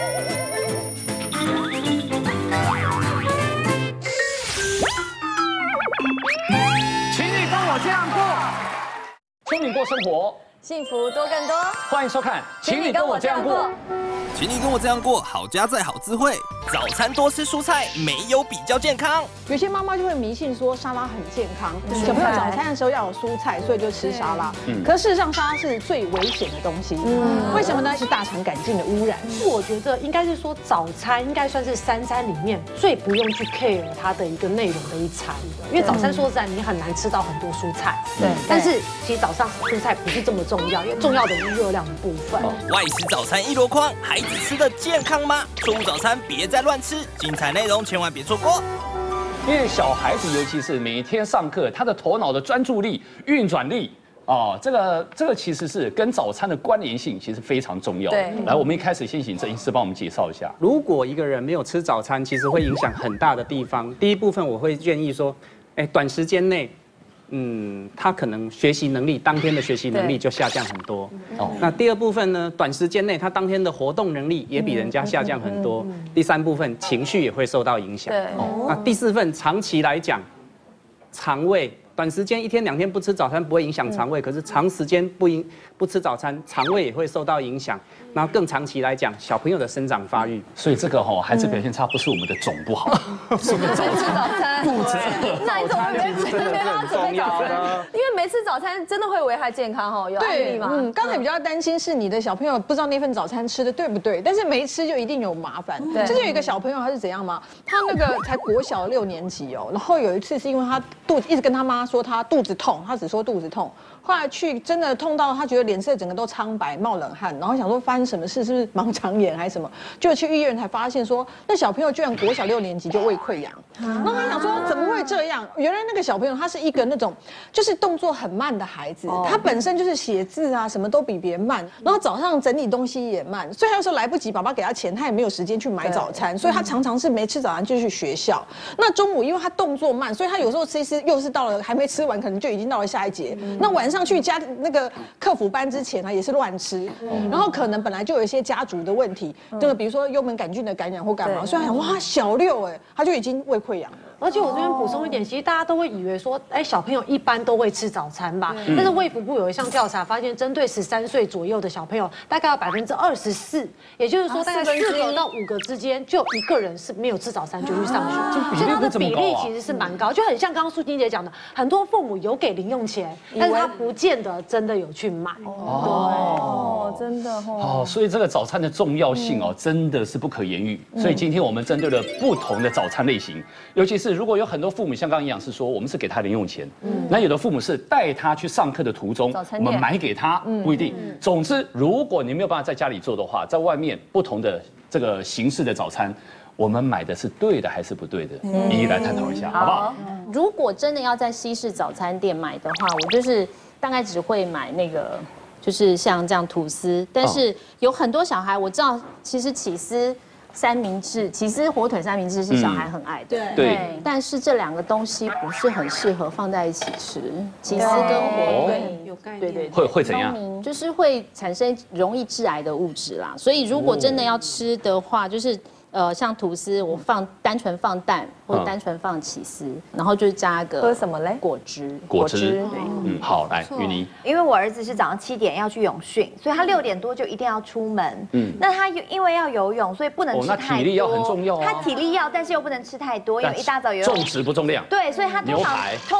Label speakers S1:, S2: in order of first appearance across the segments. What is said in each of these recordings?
S1: 请你跟我这样过，聪明过生活，
S2: 幸福多更多。
S1: 欢迎收看，请你跟我这样过。
S3: 请你跟我这样过，好家在好滋味。早餐多吃蔬菜，没有比较健康。
S4: 有些妈妈就会迷信说沙拉很健康，小朋友早餐的时候要有蔬菜，所以就吃沙拉。可是事实上，沙拉是最危险的东西。为什么呢？是大肠杆菌的污染。
S5: 我觉得应该是说早餐应该算是三餐里面最不用去 care 它的一个内容的一餐的，因为早餐说实在你很难吃到很多蔬菜。对。但是其实早上蔬菜不是这么重要，因为重要的是热量的部分。
S3: 外食早餐一箩筐，孩子吃的健康吗？中午早餐别再乱吃，精彩内容千万别错过。
S1: 因为小孩子，尤其是每天上课，他的头脑的专注力、运转力。哦，这个其实是跟早餐的关联性其实非常重要。对，来，我们一开始先请郑医师帮我们介绍一下。
S6: 如果一个人没有吃早餐，其实会影响很大的地方。第一部分我会建议说，短时间内，他可能学习能力，当天的学习能力就下降很多。哦，那第二部分呢，短时间内他当天的活动能力也比人家下降很多。第三部分情绪也会受到影响。对，那第四份长期来讲，肠胃。短时间1天2天不吃早餐不会影响肠胃，可是长时间不吃早餐，肠胃也会受到影响。然后更长期来讲，小朋友的生长发育。
S1: 所以这个孩子表现差不是我们的种不好，是我们早餐肚子饿。
S2: 那你怎么没很重要呢？因为没吃早餐真的会危害健康有案例吗？
S4: 刚才比较担心是你的小朋友不知道那份早餐吃的对不对，但是没吃就一定有麻烦。之前有一个小朋友他是怎样吗？他那个才国小6年级然后有一次是因为他一直跟他妈说他肚子痛，他只说肚子痛，后来去真的痛到他觉得脸色整个都苍白冒冷汗，然后想说发生什么事，是不是盲肠炎还是什么？就去医院才发现说那小朋友居然国小6年级就胃溃疡。然后他想说怎么会这样？原来那个小朋友他是一个那种就是动作很慢的孩子，他本身就是写字啊什么都比别人慢，然后早上整理东西也慢，所以他有时候来不及爸爸给他钱，他也没有时间去买早餐，所以他常常是没吃早餐就去学校。那中午因为他动作慢，所以他有时候吃一吃又是到了还没吃完，可能就已经到了下一节。那晚上去加那个课辅班之前呢，也是乱吃，然后可能本来就有一些家族的问题，这个比如说幽门杆菌的感染或干嘛，所以他想哇小6他就已经胃溃疡了。
S5: 而且我这边补充一点，其实大家都会以为说，小朋友一般都会吃早餐吧？但是卫福部有一项调查发现，针对13岁左右的小朋友，大概有24%，也就是说大概4个到5个之间，就有1个人是没有吃早餐就去上学，所以它的比例其实是蛮高，就很像刚刚素金姐讲的，很多父母有给零用钱，但是他不见得真的有去买。
S2: 真的
S1: 所以这个早餐的重要性真的是不可言喻。所以今天我们针对了不同的早餐类型，尤其是如果有很多父母像刚刚营养师说，我们是给他零用钱，那有的父母是带他去上课的途中，我们买给他，不一定。总之，如果你没有办法在家里做的话，在外面不同的这个形式的早餐，我们买的是对的还是不对的，一一来探讨一下，好不好？
S2: 如果真的要在西式早餐店买的话，我就是大概只会买那个。就是像这样吐司，但是有很多小孩我知道，其实起司三明治、起司火腿三明治是小孩很爱的，对。但是这2个东西不是很适合放在一起吃，起司跟火腿，对，
S1: 会怎样？
S2: 就是会产生容易致癌的物质啦。所以如果真的要吃的话，就是。像吐司，我单纯放蛋，或者单纯放起司，然后就加个
S7: 喝什么嘞？
S2: 果汁。
S1: 对，好，来芋泥。
S7: 因为我儿子是早上7点要去泳训，所以他6点多就一定要出门。那他因为要游泳，所所以不能吃太多。
S1: 那体力要很重要啊。
S7: 他体力要，但是又不能吃太多，因为一大早游泳。
S1: 重质不重量。
S7: 对，所以他通常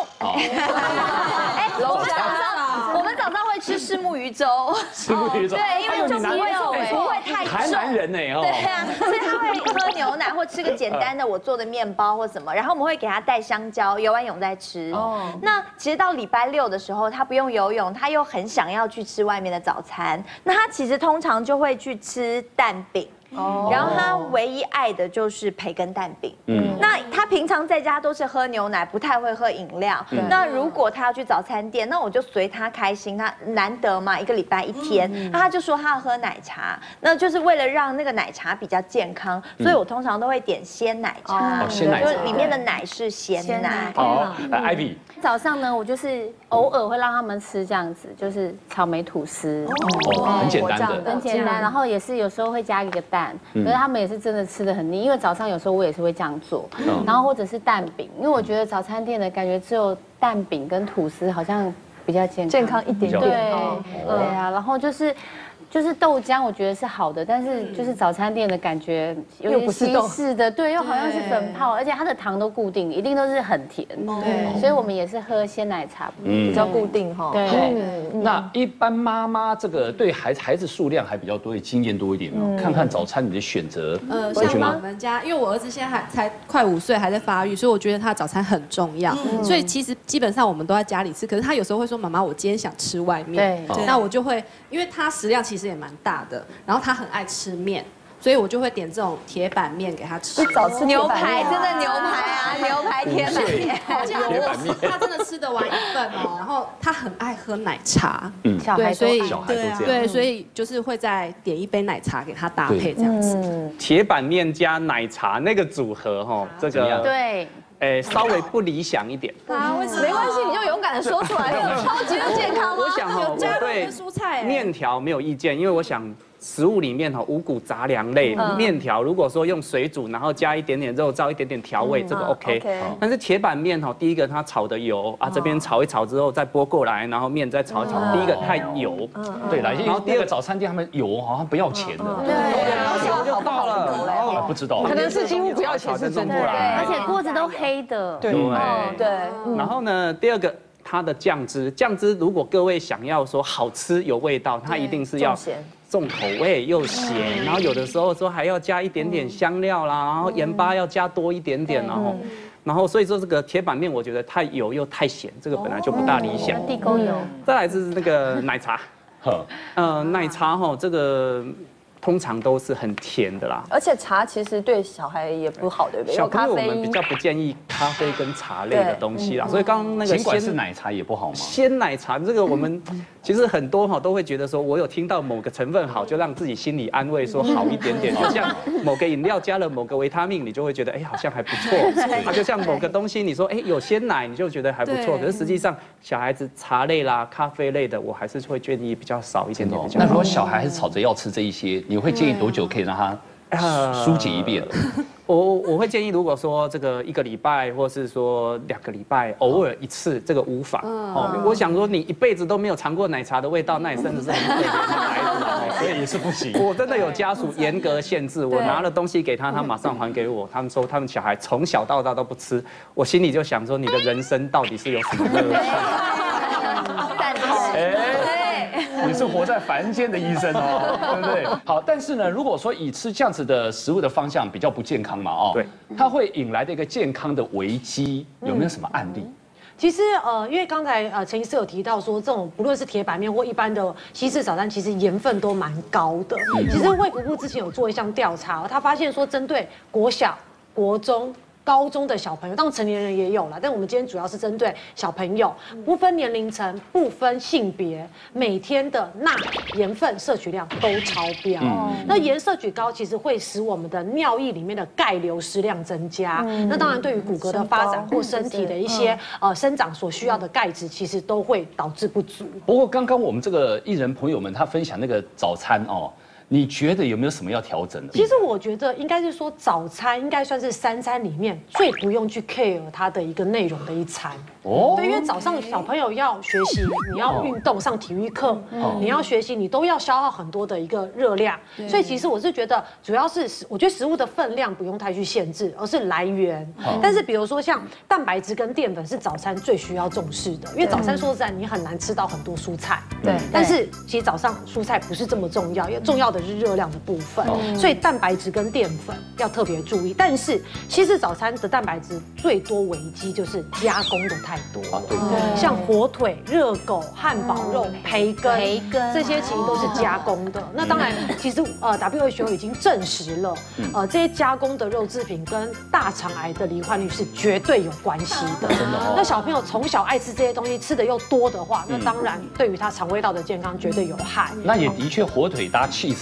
S7: 我们早上会吃虱目鱼粥。
S1: 虱目鱼粥。
S7: 对，因为就不会太重。
S1: 台南人呢哦。
S7: 对啊，所以他会喝牛奶或吃个简单的我做的面包或什么，然后我们会给他带香蕉，游完泳再吃。那其实到礼拜6的时候，他不用游泳，他又很想要去吃外面的早餐，那他其实通常就会去吃蛋饼。然后他唯一爱的就是培根蛋饼。那他平常在家都是喝牛奶，不太会喝饮料。那如果他要去早餐店，那我就随他开心。他难得嘛，1个礼拜1天，那他就说他要喝奶茶，那就是为了让那个奶茶比较健康，所以我通常都会点鲜奶茶，
S1: 鲜奶茶，
S7: 就里面的奶是咸奶。
S1: 好，Ivy，
S2: 早上呢，我就是偶尔会让他们吃这样子，就是草莓吐司，
S1: 很简单的，
S2: 很简单。然后也是有时候会加一个蛋。 蛋，可是他们也是真的吃得很腻，因为早上有时候我也是会这样做，然后或者是蛋饼，因为我觉得早餐店的感觉只有蛋饼跟吐司好像比较健康
S4: 一点点。
S2: 对啊，然后就是豆浆，我觉得是好的，但是就是早餐店的感觉有点西式的，对，又好像是粉泡，而且它的糖都固定，一定都是很甜，对，所以我们也是喝鲜奶茶，比较固定哈。对，
S1: 那一般妈妈这个对孩子数量还比较多，经验多一点哦。看看早餐你的选择，
S8: 像我们家，因为我儿子现在才快5岁，还在发育，所以我觉得他的早餐很重要。所以其实基本上我们都在家里吃，可是他有时候会说：“妈妈，我今天想吃外面。”那我就会，因为他食量其实也蛮大的，然后他很爱吃面，所以我就会点这种铁板面给他吃。
S7: 早吃牛排，真的牛排啊，牛排铁板面，
S8: 这样他真的吃得完1份哦。然后他很爱喝奶茶，
S2: 对，所以
S8: 对，所以就是会再点1杯奶茶给他搭配这样子。
S6: 铁板面加奶茶那个组合哈，这个
S2: 对。
S6: 稍微不理想一点。
S4: 啊，没关系，你就勇敢的说出来，超级的健康吗？
S6: 我想我对面条没有意见，因为我想食物里面五谷杂粮类面条，如果说用水煮，然后加一点点肉燥，一点点调味，这个 OK。但是铁板面第一个它炒的油啊，这边炒一炒之后再拨过来，然后面再炒一炒，第一个太油，
S1: 对啦。然后第二个早餐店他们油好像不要钱的，
S2: 对，
S1: 油就到了，不知道，
S4: 可能是几乎不要钱是真的，
S2: 而且锅子都黑的，
S6: 对。然后呢，第二个。它的酱汁如果各位想要说好吃有味道，它一定是要重口味又咸，然后有的时候说还要加一点点香料啦，然后盐巴要加多一点点，然后所以说这个铁板面我觉得太油又太咸，这个本来就不大理想。
S2: 地沟油。再
S6: 来是那个奶茶，奶茶这个。通常都是很甜的啦，
S9: 而且茶其实对小孩也不好，对不对？
S6: 小朋友我们比较不建议咖啡跟茶类的东西啦，所以刚刚那个
S1: 尽管是奶茶也不好吗？
S6: 鲜奶茶这个我们其实很多都会觉得说，我有听到某个成分好，就让自己心里安慰说好一点点，就像某个饮料加了某个维他命，你就会觉得好像还不错。它就像某个东西，你说有鲜奶，你就觉得还不错，可是实际上小孩子茶类啦、咖啡类的，我还是会建议比较少一点点。
S1: 那如果小孩还是吵着要吃这一些，你会建议多久可以让他疏解一遍？
S6: 我会建议，如果说这个1个礼拜，或是说2个礼拜，偶尔1次，这个无妨。我想说，你一辈子都没有尝过奶茶的味道，那也真的是很可怜的孩子，
S1: 所以也是不行。
S6: 我真的有家属严格限制，我拿了东西给他，他马上还给我。他们说他们小孩从小到大都不吃，我心里就想说，你的人生到底是有什么乐趣？
S1: 你是活在凡间的医生哦，对不对？好，但是呢，如果说以吃这样子的食物的方向比较不健康嘛，
S6: 对，
S1: 它会引来的一个健康的危机，有没有什么案例？
S5: 其实因为刚才陈医师有提到说，这种不论是铁板面或一般的西式早餐，其实盐分都蛮高的。其实卫福部之前有做一项调查，他发现说，针对国小、国中、高中的小朋友，当然成年人也有了，但我们今天主要是针对小朋友，不分年龄层、不分性别，每天的钠、盐分摄取量都超标。那盐摄取高，其实会使我们的尿液里面的钙流失量增加。那当然，对于骨骼的发展或身体的一些生长所需要的钙质，其实都会导致不足。
S1: 不过刚刚我们这个艺人朋友们他分享那个早餐哦。你觉得有没有什么要调整的？
S5: 其实我觉得应该是说，早餐应该算是3餐里面最不用去 care 它的一个内容的一餐。对，因为早上小朋友要学习，你要运动上体育课，你要学习，你都要消耗很多的一个热量。所以其实我是觉得，主要是我觉得食物的分量不用太去限制，而是来源。但是比如说像蛋白质跟淀粉是早餐最需要重视的，因为早餐说实在你很难吃到很多蔬菜。对。但是其实早上蔬菜不是这么重要，因为重要的是热量的部分，所以蛋白质跟淀粉要特别注意。但是西式早餐的蛋白质最多危机就是加工的太多了，像火腿、热狗、汉堡肉、培根这些其实都是加工的。那当然，其实WHO 已经证实了，这些加工的肉制品跟大肠癌的罹患率是绝对有关系的。那小朋友从小爱吃这些东西，吃的又多的话，那当然对于他肠胃道的健康绝对有害。
S1: 那也的确，火腿搭起司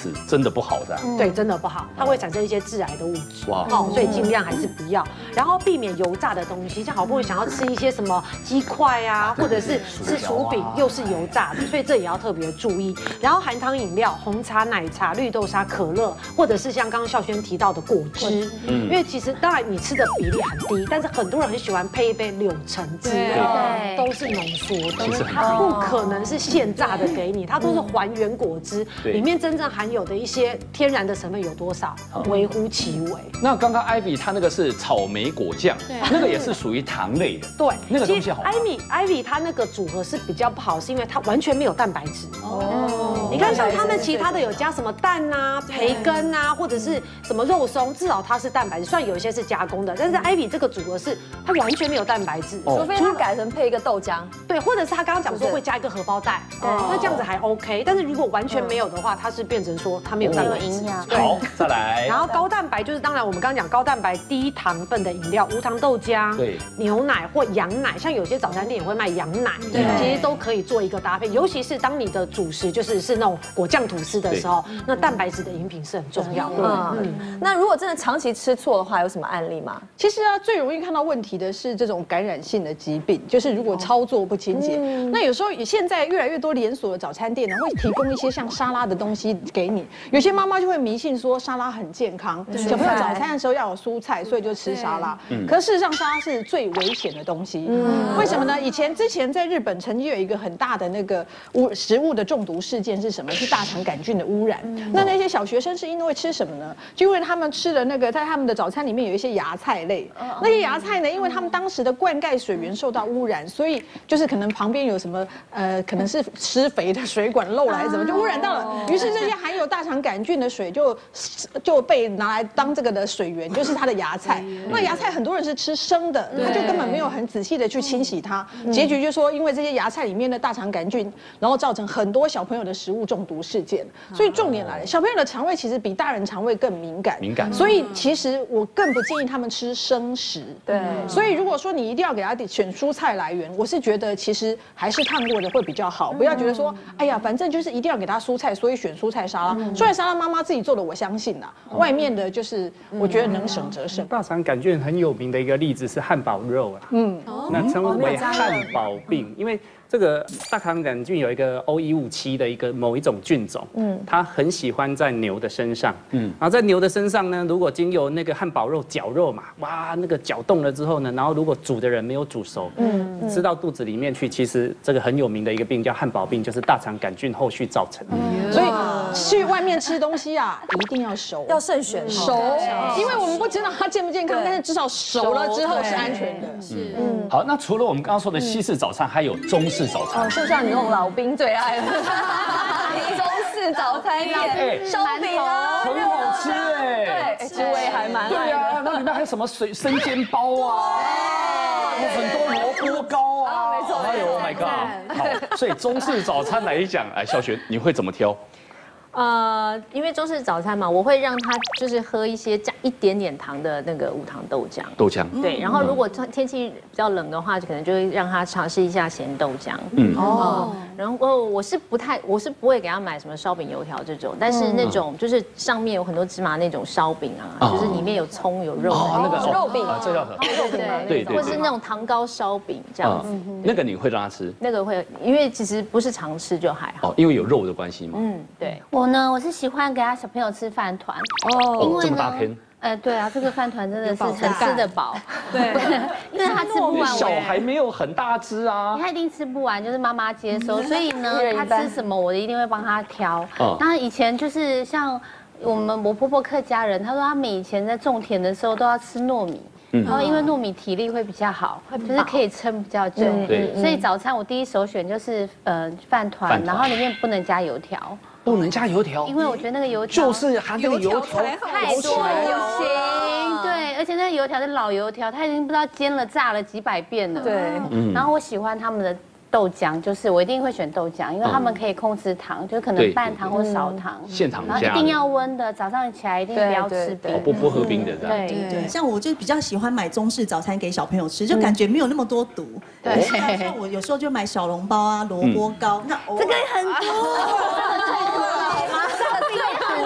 S1: 吃，真的不好的。
S5: 对，真的不好，它会产生一些致癌的物质。
S1: 哇
S5: 哦，所以尽量还是不要，然后避免油炸的东西，像好不容易想要吃一些什么鸡块啊，或者是吃薯饼，又是油炸的，所以这也要特别注意。然后含糖饮料，红茶、奶茶、绿豆沙、可乐，或者是像刚刚孝轩提到的果汁，因为其实当然你吃的比例很低，但是很多人很喜欢配一杯柳橙汁，都是浓缩的，它不可能是现榨的给你，它都是还原果汁，里面真正含有的一些天然的成分有多少，微乎其微。
S1: 那刚刚 Ivy 它那个是草莓果酱，那个也是属于糖类的。
S5: 对，
S1: 那个东西好吗。
S5: Ivy 它那个组合是比较不好，是因为它完全没有蛋白质。哦，你看像他们其他的有加什么蛋啊、培根啊，或者是什么肉松，至少它是蛋白质，虽然有一些是加工的，但是 Ivy 这个组合是它完全没有蛋白质，
S9: 除非它改成配一个豆浆，
S5: 对，或者是他刚刚讲说会加一个荷包蛋，那这样子还 OK。但是如果完全没有的话，它是变成说它没有蛋白质。
S1: 好，再来。
S5: 然后高蛋白就是当然我们刚刚讲高蛋白低糖分的饮料，无糖豆浆、牛奶或羊奶，像有些早餐店也会卖羊奶，其实都可以做一个搭配。尤其是当你的主食是那种果酱吐司的时候，那蛋白质的饮品是很重要的。
S9: 那如果真的长期吃错的话，有什么案例吗？
S4: 其实啊，最容易看到问题的是这种感染性的疾病，就是如果操作不清洁。那有时候现在越来越多连锁的早餐店呢，会提供一些像沙拉的东西给你。有些妈妈就会迷信说沙拉很健康，小朋友早餐的时候要有蔬菜，所以就吃沙拉。可事实上，沙拉是最危险的东西。为什么呢？之前在日本曾经有一个很大的那个食物的中毒事件是什么？是大肠杆菌的污染。那些小学生是因为吃什么呢？就因为他们吃的那个在他们的早餐里面有一些芽菜类，那些芽菜呢，因为他们当时的灌溉水源受到污染，所以就是可能旁边有什么可能是施肥的水管漏来怎么就污染到了，于是这些含有大肠杆菌的水就被拿来当这个的水源，就是它的芽菜。那芽菜很多人是吃生的，他就根本没有很仔细的去清洗它，结局就说因为这些芽菜里面的大肠杆菌，然后造成很多小朋友的食物中毒事件。所以重点来了，小朋友的肠胃其实比大人肠胃更敏感，所以其实我更不建议他们吃生食。对，所以如果说你一定要给他选蔬菜来源，我是觉得其实还是烫过的会比较好，不要觉得说，哎呀，反正就是一定要给他蔬菜，所以选蔬菜沙拉。蔬菜沙拉妈妈自己做的，我相信啦，外面的就是我觉得能省则省。
S6: 大肠杆菌很有名的一个例子是汉堡肉啦，那称为汉堡病，因为这个大肠杆菌有一个 O157的某一种菌种，它很喜欢在牛的身上，然后在牛的身上呢，如果经由那个汉堡肉绞肉嘛，哇，那个绞动了之后呢，然后如果煮的人没有煮熟，吃到肚子里面去，其实这个很有名的一个病叫汉堡病，就是大肠杆菌后续造成的。
S4: 所以去外面吃东西啊，一定要熟，
S9: 要慎选
S4: 熟，因为我们不知道它健不健康，但是至少熟了之后是安全的。
S1: 是，好，那除了我们刚刚说的西式早餐，还有中式早餐，
S9: 就像你那种老兵最爱的中式早餐店，烧饼啊，
S1: 很好吃哎，
S9: 对，我也还蛮爱的。
S1: 对啊，那里面还有什么生煎包啊，很多萝卜糕啊，
S9: 没错。
S1: 哎呦 ，Oh my god！ 好，所以中式早餐来讲，孝璇你会怎么挑？
S2: 因为中式早餐嘛，我会让他就是喝一些加一点点糖的那个无糖豆浆。
S1: 豆浆。
S2: 对，然后如果天气比较冷的话，就可能就会让他尝试一下咸豆浆。然后我是不会给他买什么烧饼、油条这种，但是那种就是上面有很多芝麻那种烧饼啊，就是里面有葱有肉的
S1: 那个
S9: 肉饼，
S1: 这叫
S2: 对，或是那种糖糕烧饼这样子。
S1: 那个你会让他吃？
S2: 那个会，因为其实不是常吃就还好。
S1: 因为有肉的关系嘛。
S2: 对。
S10: 我是喜欢给他小朋友吃饭团
S1: 哦，这么大片。
S10: 对啊，这个饭团真的是很吃得饱，
S2: 对，
S10: 因为他吃不完。
S1: 小孩没有很大只啊，
S10: 他一定吃不完，就是妈妈接收，所以呢，他吃什么我一定会帮他挑。那以前就是像我婆婆客家人，她说他们以前在种田的时候都要吃糯米。然后因为糯米体力会比较好，就是可以撑比较久，所以早餐我第一首选就是饭团，然后里面不能加油条，
S1: 不能加油条，
S10: 因为我觉得那个油条
S1: 就是含那个油条
S10: 太多油行，对，而且那个油条是老油条，它已经不知道煎了炸了几百遍了，对，然后我喜欢他们的豆浆，就是我一定会选豆浆，因为他们可以控制糖，就可能半糖或少糖，
S1: 现糖
S10: 加，然后一定要温的，早上起来一定不要吃冰，
S1: 不喝冰的这样。
S11: 对，像我就比较喜欢买中式早餐给小朋友吃，就感觉没有那么多毒。对，像我有时候就买小笼包啊、萝卜糕，那
S10: 这个很多，马上变毒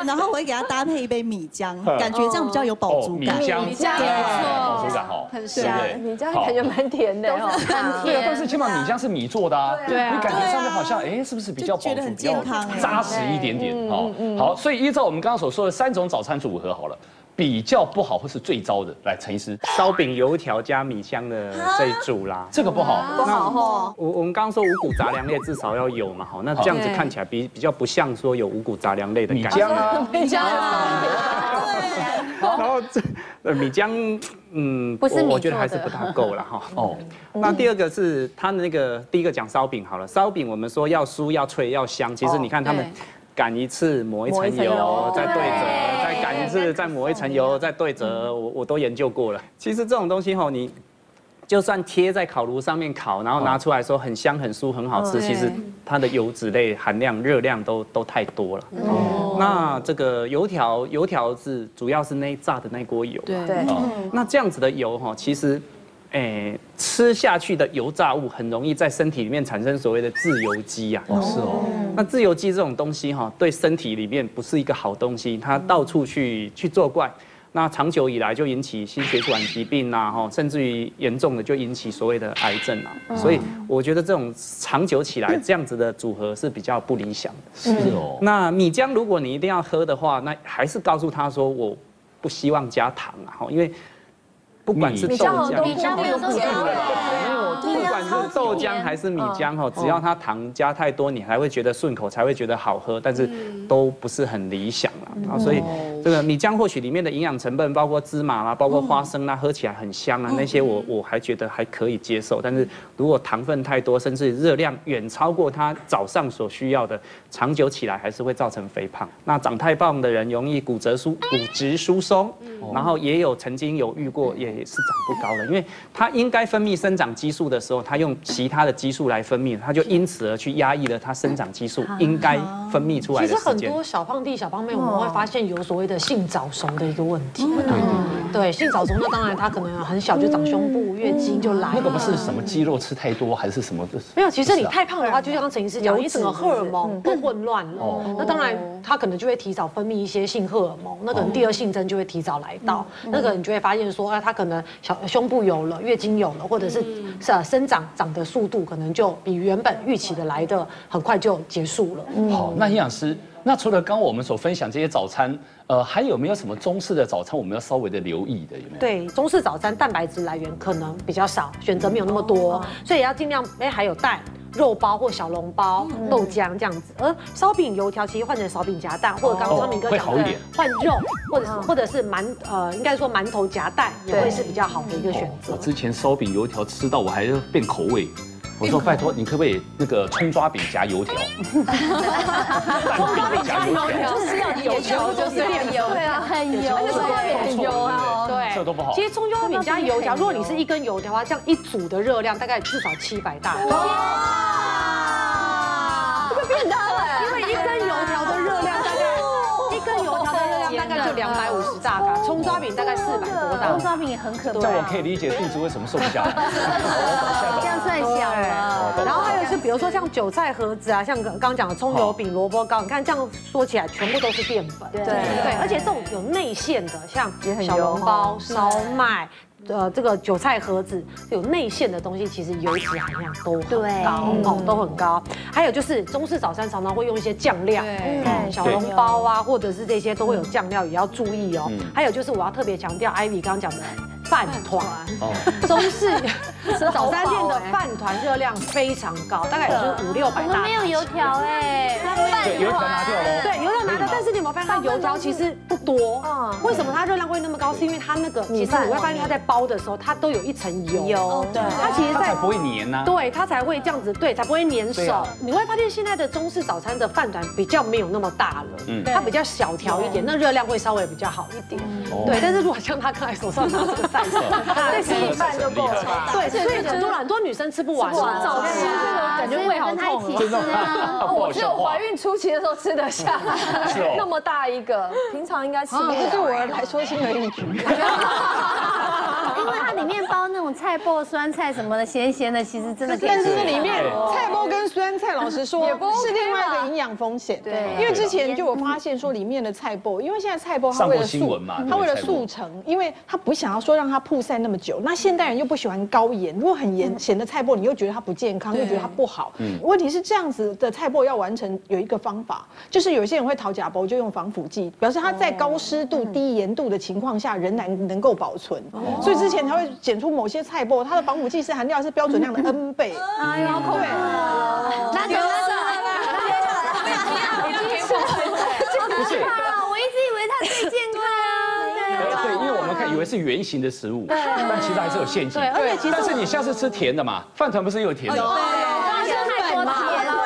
S11: 然后我会给他搭配一杯米浆，感觉这样比较有饱足感。
S1: 米浆
S8: 没错，
S1: 饱足感好，
S8: 很香。
S9: 米浆感觉蛮甜的，
S2: 很
S1: 对啊，
S2: 甜。
S1: 但是起码米浆是米做的啊，
S8: 对啊
S1: 你感觉上就好像是不是比较饱足、比较扎实一点点哦？好，所以依照我们刚刚所说的3种早餐组合好了。比较不好或是最糟的，来陈医师，
S6: 烧饼、油条加米香的这一组啦，
S1: 这个不好，
S9: 不好哦。
S6: 我们刚刚说五谷杂粮类至少要有嘛，好，那这样子看起来比较不像说有五谷杂粮类的感觉。
S1: 米浆啊，
S9: 米浆，
S6: 然后米浆，
S10: 不是米
S6: 我觉得还是不大够了哈。
S1: 哦，
S6: 那第二个是它的那个第一个讲烧饼好了，烧饼我们说要酥、要脆、要香，其实你看他们。擀一次，抹一层油，再对折，再擀一次，再抹一层油，再对折，我都研究过了。其实这种东西吼，你就算贴在烤炉上面烤，然后拿出来说很香、很酥、很好吃，其实它的油脂类含量、热量都太多了。那这个油条是主要是那炸的那锅油。
S8: 对。
S6: 那这样子的油哈，其实。吃下去的油炸物很容易在身体里面产生所谓的自由基啊。
S1: 哦，是哦。
S6: 那自由基这种东西哈，对身体里面不是一个好东西，它到处去作怪。那长久以来就引起心血管疾病啊，甚至于严重的就引起所谓的癌症啊。所以我觉得这种长久起来这样子的组合是比较不理想的。
S1: 是哦。
S6: 那米浆如果你一定要喝的话，那还是告诉他说我不希望加糖啊，因为。不管是豆浆，
S10: 米浆没有豆浆，
S6: 不管是豆浆还是米浆哈，只要它糖加太多，你还会觉得顺口，才会觉得好喝，但是都不是很理想啦。啊，所以这个米浆或许里面的营养成分，包括芝麻啦，包括花生啦，喝起来很香啊，那些我还觉得还可以接受。但是如果糖分太多，甚至热量远超过它早上所需要的，长久起来还是会造成肥胖。那长太胖的人容易骨质疏松，然后也有曾经有遇过也是长不高的，因为它应该分泌生长激素的时候，它用其他的激素来分泌，它就因此而去压抑了它生长激素应该分泌出来的时间。
S5: 其实很多小胖弟、小胖妹，我们会发现有所谓的性早熟的一个问题。对，性早熟，那当然他可能很小就长胸部，月经就来。
S1: 那个不是什么肌肉吃太多，还是什么？
S5: 没有，其实你太胖的话，就像刚陈医师讲，你整个荷尔蒙都混乱了。那当然，他可能就会提早分泌一些性荷尔蒙，那可能第二性征就会提早来到。那个你就会发现说，他可能胸部有了，月经有了，或者是生长的速度可能就比原本预期的来的很快就结束了。
S1: 好，那营养师，那除了刚刚我们所分享这些早餐，还有没有什么中式的早餐我们要稍微的留意的？有没有？
S5: 对，中式早餐蛋白质来源可能比较少，选择没有那么多，所以也要尽量还有蛋。肉包或小笼包、豆浆这样子，而烧饼、油条其实换成烧饼夹蛋，或者刚刚昌明哥讲的换肉，或者是应该说馒头夹蛋，也会是比较好的一个选择。
S1: 我之前烧饼、油条吃到我还要变口味。我说拜托，你可不可以那个葱抓饼夹油条？葱抓饼夹油条，
S9: 就是要油条，就是很油，对啊，很油，而且葱抓饼很油啊，
S5: 对，
S1: 这都不好。
S5: 其实葱抓饼加油条，如果你是一根油条的话，这样一组的热量大概至少700大卡。
S9: 这个便当哎，
S5: 因为一根油条的热量大概就250大卡，葱抓饼大概400多大。
S10: 葱抓饼也很可怕。
S1: 这我可以理解肚子为什么瘦不下来。
S10: 这样算小了。
S5: 然后还有是比如说像韭菜盒子啊，像刚刚讲的葱油饼、萝卜糕，你看这样说起来全部都是淀粉。对，而且这种有内馅的，像小笼包、烧麦。这个韭菜盒子有内馅的东西，其实油脂含量都很高都很高。还有就是中式早餐常常会用一些酱料，小笼包啊，或者是这些都会有酱料，也要注意哦。还有就是我要特别强调，Ivy 刚刚讲的饭团，中式早餐店的饭团热量非常高，大概也就是500-600大卡。
S10: 我们没有油条哎，
S1: 对，油条拿掉喽。
S5: 对，油条拿掉，但是你有没有发现它油条其实不多？为什么它热量会那么高？是因为它那个其实你会发现它在包的时候，它都有一层油，对，它其实
S1: 才不会粘呐，
S5: 对，它才会这样子，对，才不会粘手。你会发现现在的中式早餐的饭团比较没有那么大了，它比较小条一点，那热量会稍微比较好一点。对，但是如果像他刚才手上拿这个赛色，
S9: 对，吃一饭就够了。
S5: 对，所以很多女生吃不完，
S9: 早吃感觉胃好痛了。我只有怀孕初期的时候吃得下，那么大一个，平常应该吃不了。
S4: 对我来说轻而易举。
S10: 因为它里面包那种菜脯、酸菜什么的，咸咸的，其实真的可以。
S4: 但是里面菜脯跟酸菜，老实说是另外一个营养风险。对，因为之前就有发现说里面的菜脯，因为现在菜脯它为了速成，因为它不想要说让它曝晒那么久。那现代人又不喜欢高盐，如果很咸的菜脯，你又觉得它不健康，又觉得它不好。问题是这样子的菜脯要完成有一个方法，就是有些人会讨假包，就用防腐剂，表示它在高湿度、低盐度的情况下仍然能够保存。所以之前他会检出某些菜脯，它的防腐剂是含量是标准量的 N 倍。
S10: 哎呦，好恐怖！拿走。不是，我一直以为它最健康。
S1: 对，因为我们以为是圆形的食物，但其实还是有陷阱。对，而且但是你下次吃甜的嘛，饭团不是也有甜的？
S10: 花生太多甜了，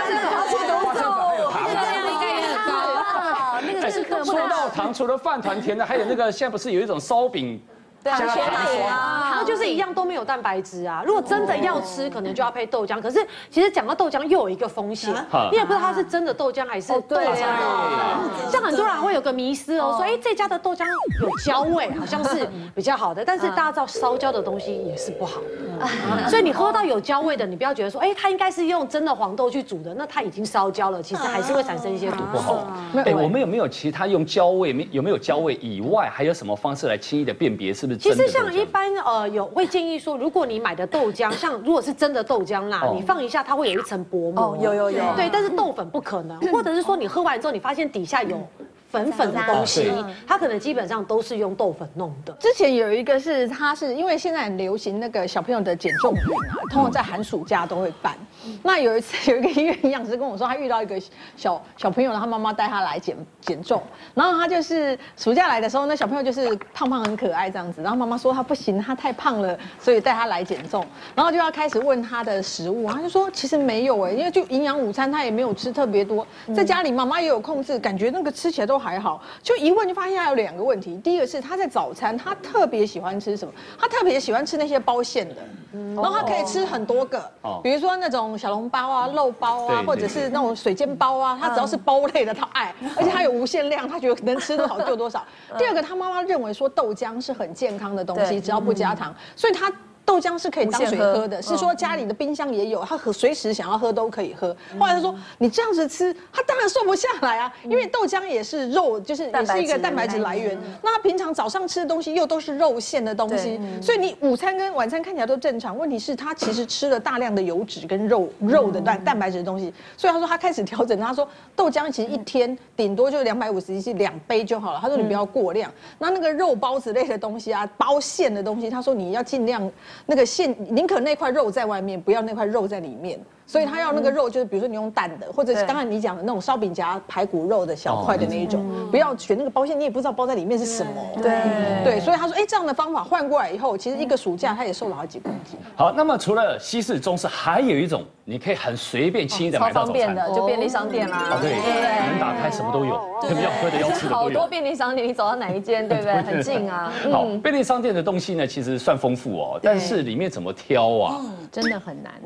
S1: 说到糖，除了饭团甜的，还有那个现在不是有一种烧饼？
S5: 糖它就是一样都没有蛋白质啊。如果真的要吃，可能就要配豆浆。可是其实讲到豆浆，又有一个风险，你也不知道它是真的豆浆还是豆浆。像很多人会有个迷思哦，说哎这家的豆浆有焦味，好像是比较好的。但是大家知道烧焦的东西也是不好的，所以你喝到有焦味的，你不要觉得说哎它应该是用真的黄豆去煮的，那它已经烧焦了，其实还是会产生一些毒素。
S1: 哎，我们有没有其他用焦味？有没有焦味以外，还有什么方式来轻易的辨别是不是？
S5: 其实像一般有会建议说，如果你买的豆浆，像如果是真的豆浆啦，你放一下它会有一层薄膜。有。对，但是豆粉不可能，或者是说你喝完之后你发现底下有粉粉的东西，它可能基本上都是用豆粉弄的。
S4: 之前有一个是，它是因为现在很流行那个小朋友的减重营啊，通常在寒暑假都会办。那有一次有一个医院营养师跟我说，他遇到一个小朋友，他妈妈带他来减重，然后他就是暑假来的时候，那小朋友就是胖胖很可爱这样子，然后妈妈说他不行，他太胖了，所以带他来减重，然后就要开始问他的食物，他就说其实没有因为就营养午餐他也没有吃特别多，在家里妈妈也有控制，感觉那个吃起来都还好，就一问就发现他有2个问题，第一个是他在早餐他特别喜欢吃什么，他特别喜欢吃那些包馅的，然后他可以吃很多个，比如说那种小笼包啊、肉包啊，或者是那种水煎包啊，他只要是包类的他爱，而且他有无限量，他觉得能吃多少就多少。第二个，他妈妈认为说豆浆是很健康的东西，只要不加糖，所以他豆浆是可以当水喝的，是说家里的冰箱也有，他随时想要喝都可以喝。后来他说你这样子吃，他当然瘦不下来啊，因为豆浆也是肉，就是也是一个蛋白质来源。那他平常早上吃的东西又都是肉馅的东西，所以你午餐跟晚餐看起来都正常，问题是他其实吃了大量的油脂跟肉的蛋白质的东西。所以他说他开始调整，他说豆浆其实一天顶多就250cc2杯就好了。他说你不要过量。那个肉包子类的东西啊，包馅的东西，他说你要尽量。那个馅宁可那块肉在外面，不要那块肉在里面。所以他要那个肉，就是比如说你用蛋的，或者是刚才你讲的那种烧饼夹排骨肉的小块的那一种，不要选那个包馅，你也不知道包在里面是什么。对，所以他说，这样的方法换过来以后，其实一个暑假他也瘦了好几公斤。
S1: 好，那么除了西式、中式，还有一种你可以很随便轻易的买到早餐，
S9: 超方便的，就便利商店啦。
S1: 对，门打开什么都有，要喝的要吃的都有。
S9: 好多便利商店，你走到哪一间，对不对？很近啊。
S1: 好，便利商店的东西呢，其实算丰富哦，但是里面怎么挑啊？
S2: 真的很难。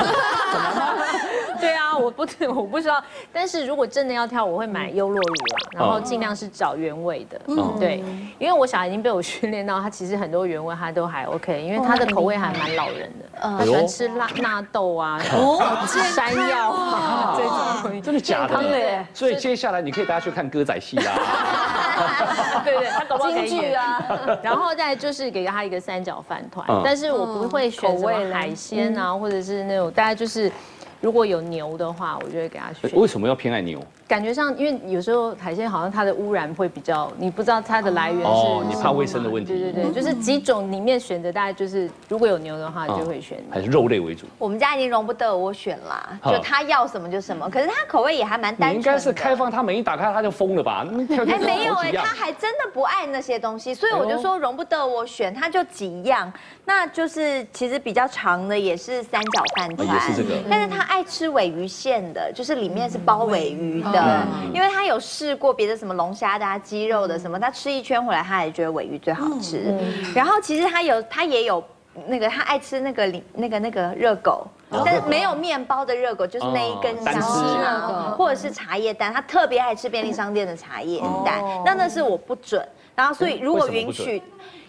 S2: 对啊，我不知道，但是如果真的要挑，我会买优酪乳啦，然后尽量是找原味的。对，因为我小孩已经被我训练到，他其实很多原味他都还 OK， 因为他的口味还蛮老人的，他喜欢吃纳豆啊、山药啊这种。
S1: 真的假的？所以接下来你可以带他去看歌仔戏啊。
S2: 对，他搞不好可以演啊。然后再就是给他一个3角饭团，但是我不会选什么海鲜啊，或者是那种大概就是。如果有牛的话，我就会给他选。
S1: 为什么要偏爱牛？
S2: 感觉上，因为有时候海鲜好像它的污染会比较，你不知道它的来源是。
S1: 哦，你怕卫生的问题。
S2: 对，就是几种里面选择，大概就是如果有牛的话，就会选。
S1: 还是肉类为主。
S7: 我们家已经容不得我选啦，就他要什么就什么。可是他口味也还蛮单纯。
S1: 你应该是开放，他门一打开他就疯了吧？
S7: 没有他还真的不爱那些东西，所以我就说容不得我选，他就几样。那就是其实比较长的也是3角饭团，
S1: 也是这个。
S7: 但是他爱吃鲔鱼馅的，就是里面是包鲔鱼的，因为他有试过别的什么龙虾的、鸡肉的什么，他吃一圈回来，他还觉得鲔鱼最好吃。然后其实他也有那个他爱吃那个热狗，但是没有面包的热狗，就是那一根香肠，或者是茶叶蛋，他特别爱吃便利商店的茶叶蛋，那是我不准。然后所以如果允许。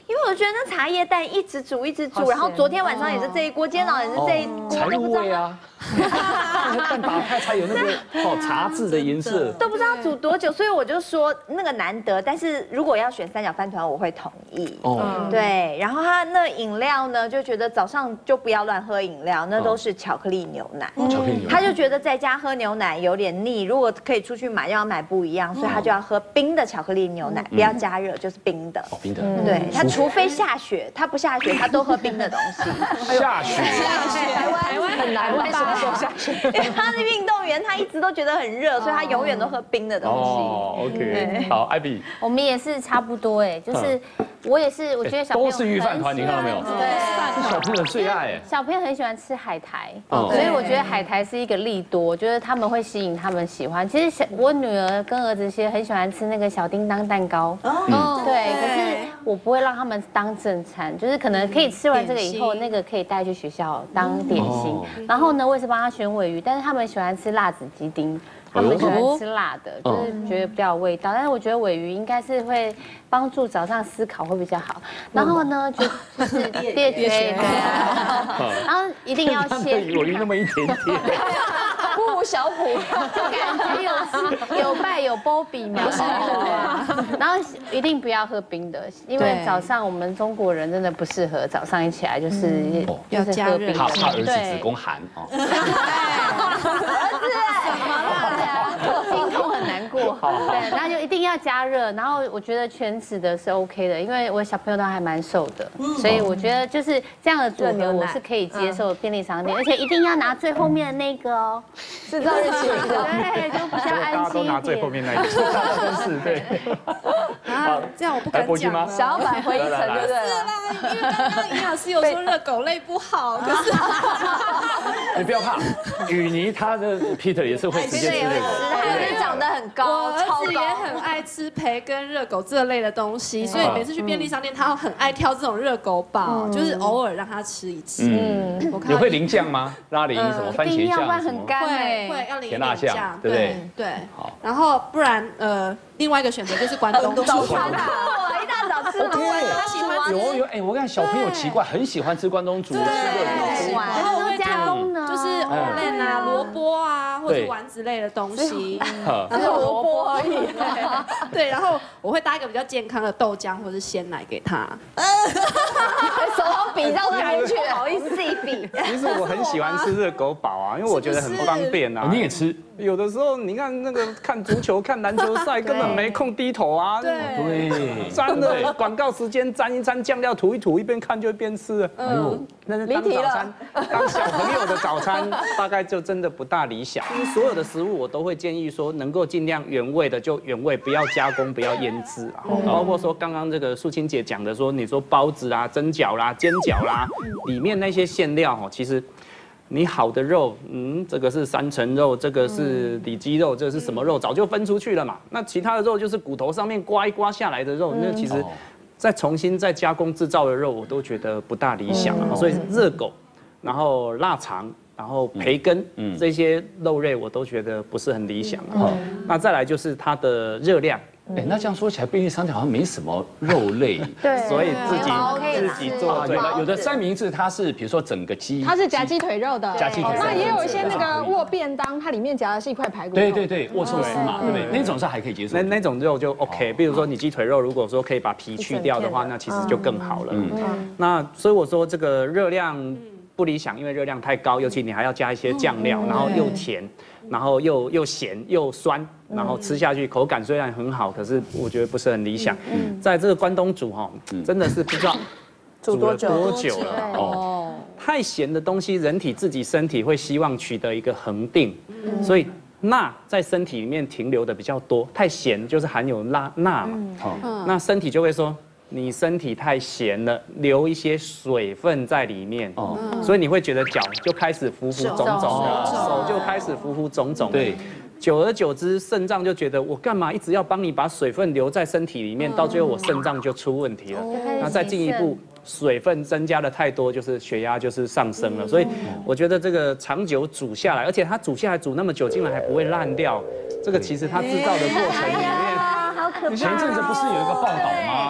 S7: 因为我觉得那茶叶蛋一直煮，然后昨天晚上也是这一锅，今天早上也是这一锅，
S1: 才入味啊。蛋打开才有那个茶渍的颜色，
S7: 都不知道煮多久，所以我就说那个难得。但是如果要选三角饭团，我会同意。哦，对。然后他那饮料呢，就觉得早上就不要乱喝饮料，那都是巧克力牛奶。巧克力牛奶，他就觉得在家喝牛奶有点腻，如果可以出去买，就要买不一样，所以他就要喝冰的巧克力牛奶，不要加热，就是冰的。
S1: 哦，冰的。
S7: 对，他除非下雪，他不下雪，他都喝冰的东西。
S1: 下雪，
S9: 台湾很难吧？
S7: 因为他是运动员，他一直都觉得很热，所以他永远都喝冰的东西。
S1: 哦 ，OK， 好，艾比，
S10: 我们也是差不多哎，就是我也是，我觉得小朋友
S1: 都是御饭团，你看到没有？对，小朋友最爱哎。
S10: 小朋友很喜欢吃海苔，所以我觉得海苔是一个利多，就是他们会吸引他们喜欢。其实我女儿跟儿子其实很喜欢吃那个小叮当蛋糕，对，可是我不会让他们当正餐，就是可能可以吃完这个以后，那个可以带去学校当点心。然后呢，我也是帮他选鲔鱼，但是他们喜欢吃辣子鸡丁，他们喜欢吃辣的，就是觉得比较有味道。但是我觉得鲔鱼应该是会帮助早上思考会比较好。然后呢，就是对，然后一定要先
S1: 鲔鱼那么一点点。
S9: 不无小补，
S10: 就感觉有拜有波比嘛。然后一定不要喝冰的，因为早上我们中国人真的不适合早上一起来就是
S8: 要加热，
S1: 怕儿子子宫寒哦。
S10: 儿子心痛很难过，对，然后就一定要加热。然后我觉得全脂的是 OK 的，因为我小朋友都还蛮瘦的，所以我觉得就是这样的组合我是可以接受便利商店，而且一定要拿最后面的那个哦。
S9: 制造日期的，
S10: 对，就比较安心一点。大家
S6: 都拿最后面那一个，
S1: 都是对。
S8: 啊，这样我不敢讲吗？
S9: 想要挽回一层，对不对？
S8: 是啦，因为刚刚营养师有说热狗类不好，可是
S1: 你不要怕，雨妮她的 Peter 也是会直接吃热狗，
S9: 他长得很高，
S8: 我儿子也很爱吃培根、热狗这类的东西，所以每次去便利商店，他很爱挑这种热狗堡，就是偶尔让他吃一次。
S1: 你会淋酱吗？拉淋什么番茄酱？
S10: 很干
S8: 会要淋
S1: 甜辣酱，对不对？
S8: 对。好，然后不然另外一个选择就是关东煮。
S7: 早餐啊，一大早吃关东煮，
S8: 他喜欢吃。
S1: 有哎，我看小朋友奇怪，很喜欢吃关东煮，吃热狗。
S8: 然后我会加工呢，就是藕啊、萝卜啊，或者丸子类的东西。
S9: 只有萝卜而已。
S8: 对，然后我会搭一个比较健康的豆浆或者鲜奶给他。
S9: 手都比到那边去，
S7: 不好意思一比。
S6: 其实我很喜欢吃热狗堡啊，因为我觉得很方便啊。
S1: 你也吃？
S6: 有的时候你看那个看足球、看篮球赛，根本没空低头啊。
S1: 对，
S6: 沾的广告时间沾一沾酱料涂一涂，一边看就一边吃。哎呦，那是当早餐，当小朋友的早餐，大概就真的不大理想。所有的食物我都会建议说，能够尽量原味的就原味，不要加工，不要腌制啊。包括说刚刚这个素清姐讲的说，你说包子啦、蒸饺啦、煎饺啦，里面那些馅料哦，其实。你好的肉，这个是三层肉，这个是里脊肉，这个是什么肉，早就分出去了嘛。那其他的肉就是骨头上面刮一刮下来的肉，那其实再重新再加工制造的肉，我都觉得不大理想啊。所以热狗，然后腊肠，然后培根，这些肉类我都觉得不是很理想啊。那再来就是它的热量。
S1: 哎，那这样说起来，便利商店好像没什么肉类，
S10: 对，
S6: 所以自己做。
S1: 有的三明治它是比如说整个鸡，
S4: 它是夹鸡腿肉的，
S1: 夹鸡腿肉。
S4: 那也有一些那个握便当，它里面夹的是一块排骨。
S1: 对，握寿司嘛，对不对？那种是还可以接受。
S6: 那种肉就 OK。比如说你鸡腿肉，如果说可以把皮去掉的话，那其实就更好了。那所以我说这个热量不理想，因为热量太高，尤其你还要加一些酱料，然后又甜。然后又咸又酸，然后吃下去口感虽然很好，可是我觉得不是很理想。在这个关东煮哈，真的是不知道煮了多久了哦。太咸的东西，人体自己身体会希望取得一个恒定，所以钠在身体里面停留的比较多。太咸就是含有钠嘛，那身体就会说。你身体太咸了，留一些水分在里面，所以你会觉得脚就开始浮肿肿了，手就开始浮肿肿。对，久而久之，肾脏就觉得我干嘛一直要帮你把水分留在身体里面，到最后我肾脏就出问题了。那再进一步，水分增加的太多，就是血压就是上升了。所以我觉得这个长久煮下来，而且它煮下来煮那么久，竟然还不会烂掉，这个其实它制造的过程里面，
S10: 好可怕。
S1: 前阵子不是有一个报道吗？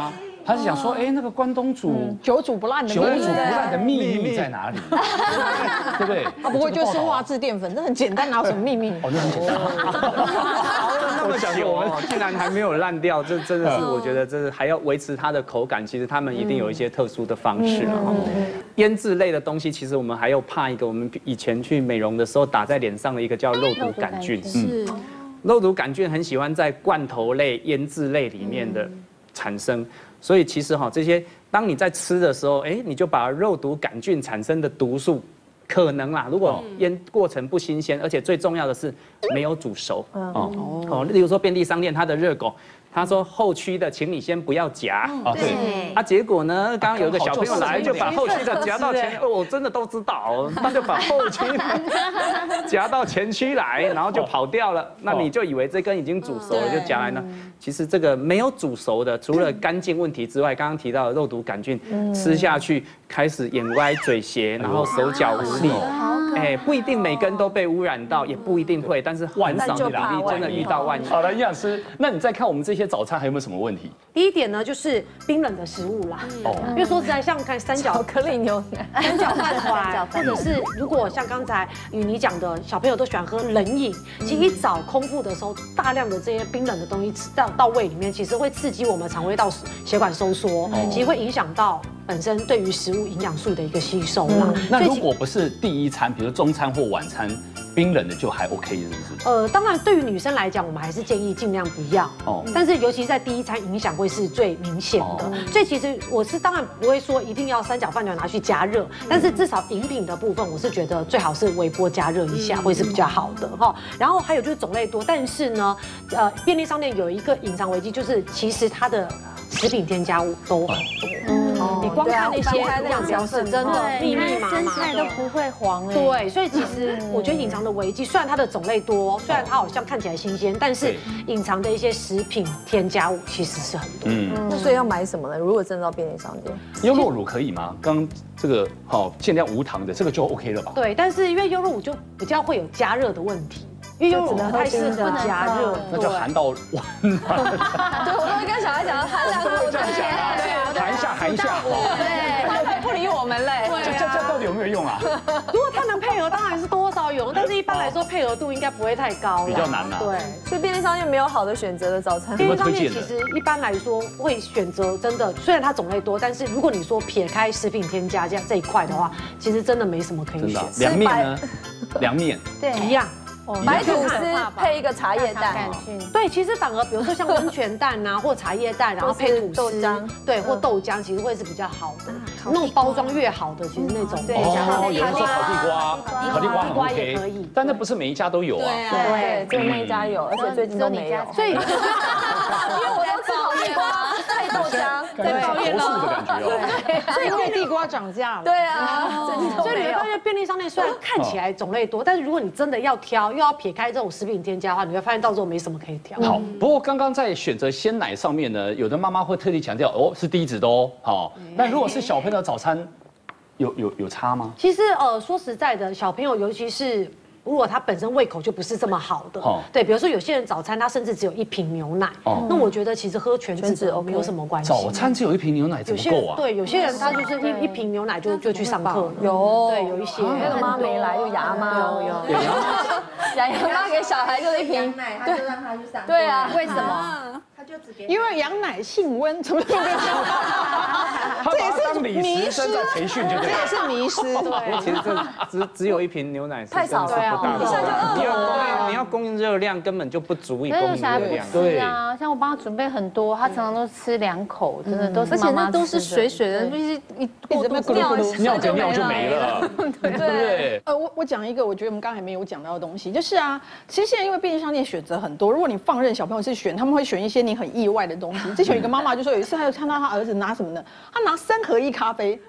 S1: 他是想说，哎，那个关东煮
S4: 久煮不烂的
S1: 秘密在哪里？对不对？
S4: 不过就是化制淀粉，这很简单，哪有什么秘密？
S1: 哦，那很简单。
S6: 熬了那么久，竟然还没有烂掉，这真的是我觉得这是还要维持它的口感。其实他们一定有一些特殊的方式了。腌制类的东西，其实我们还要怕一个，我们以前去美容的时候打在脸上的一个叫肉毒杆菌。
S8: 是。
S6: 肉毒杆菌很喜欢在罐头类、腌制类里面的产生，所以其实这些当你在吃的时候，你就把肉毒杆菌产生的毒素，可能啦，如果腌过程不新鲜，而且最重要的是没有煮熟，例如说便利商店它的热狗。他说后区的，请你先不要夹。对。结果呢，刚刚有一个小朋友来，就把后区的夹到前，我真的都知道，他就把后区夹到前区来，然后就跑掉了。那你就以为这根已经煮熟了，就夹来呢？其实这个没有煮熟的，除了干净问题之外，刚刚提到的肉毒杆菌，吃下去开始眼歪嘴斜，然后手脚无力。不一定每根都被污染到，也不一定会，但是很少的比例真的遇到万一。
S1: 好的，营养师，那你再看我们这些早餐还有没有什么问题？
S5: 第一点呢，就是冰冷的食物啦。因为说实在，像看三角
S9: 巧克力牛奶、
S5: 三角饭团，或者是如果像刚才与你讲的，小朋友都喜欢喝冷饮，其实一早空腹的时候，大量的这些冰冷的东西吃到胃里面，其实会刺激我们肠胃道血管收缩，其实会影响到本身对于食物营养素的一个吸收啦。
S1: 那如果不是第一餐，比如中餐或晚餐，冰冷的就还 OK 是不是？
S5: 当然对于女生来讲，我们还是建议尽量不要。但是尤其在第一餐影响会是最明显的。所以其实我是当然不会说一定要三角饭团拿去加热，但是至少饮品的部分，我是觉得最好是微波加热一下会是比较好的哈。然后还有就是种类多，但是呢，便利商店有一个隐藏危机，就是其实它的食品添加物都很多。你光看那些营养标示，真的密密麻麻，
S10: 生菜都不会黄哎。
S5: 对，所以其实我觉得隐藏的危机，虽然它的种类多，虽然它好像看起来新鲜，但是隐藏的一些食品添加物其实是很多。
S9: 那所以要买什么呢？如果真的到便利商店，
S1: 优酪乳可以吗？刚这个限量无糖的，这个就 OK 了吧？
S5: 对，但是因为优酪乳就比较会有加热的问题。因为优酪乳太适合加热，
S1: 那就含到温暖。
S9: 对，我都会跟小孩讲，含两口这样
S1: 讲，含一下，
S9: 对，他会不理我们嘞。
S1: 这到底有没有用啊？
S5: 如果它能配合，当然是多少有，但是一般来说配合度应该不会太高，
S1: 比较难啊。
S5: 对，
S9: 所以便利商店没有好的选择的早餐。
S5: 便利商店其实一般来说会选择真的，虽然它种类多，但是如果你说撇开食品添加这一块的话，其实真的没什么可以选。
S1: 凉面呢？凉面
S5: 对一样。
S9: 白吐司配一个茶叶蛋，
S5: 对，其实反而比如说像温泉蛋啊，或茶叶蛋，然后配吐司，对，或豆浆，其实会是比较好的。那种包装越好的，其实那种
S1: 有人说烤地瓜很 OK，
S5: 可以，
S1: 但那不是每一家都有啊。
S9: 对，只有那一家有，而且最近都没有。
S5: 所以，因为
S9: 我都吃烤地瓜配豆浆，
S1: 对，投诉的感觉哦。
S4: 所以对地瓜涨价了。
S9: 对啊，
S5: 所以你会发现便利商店虽然看起来种类多，但是如果你真的要挑，又要撇开这种食品添加的话，你会发现到时候没什么可以挑。
S1: 好，不过刚刚在选择鲜奶上面呢，有的妈妈会特地强调是低脂的哦。好，那如果是小朋友的早餐，有差吗？
S5: 其实说实在的，小朋友尤其是。如果他本身胃口就不是这么好的，对，比如说有些人早餐他甚至只有1瓶牛奶，那我觉得其实喝全脂的没有什么关系。
S1: 早餐只有1瓶牛奶怎么够啊？
S5: 对，有些人他就是一瓶牛奶就去上课了。对，有一些
S9: 那个妈没来，就牙妈
S5: 有。
S9: 牙妈给小孩就是1瓶
S7: 奶，他就让他去上课。
S9: 对啊，为什么？
S4: 因为羊奶性温，怎么这
S1: 也是迷失，在培训就对，
S4: 这也是迷失。
S6: 对，其实这只有1瓶牛奶
S9: 太少了，
S6: 你要供应热量根本就不足以供应热量。
S10: 对啊，像我帮他准备很多，他常常都吃2口，真的都是，
S2: 而且那都是水的，就是一过度
S1: 尿着尿就没了，对不对？
S4: 我讲一个，我觉得我们刚才还没有讲到的东西，就是其实现在因为便利商店选择很多，如果你放任小朋友去选，他们会选一些你很意外的东西。之前有一个妈妈就说，有一次她看到她儿子拿什么呢？他拿3合1咖啡。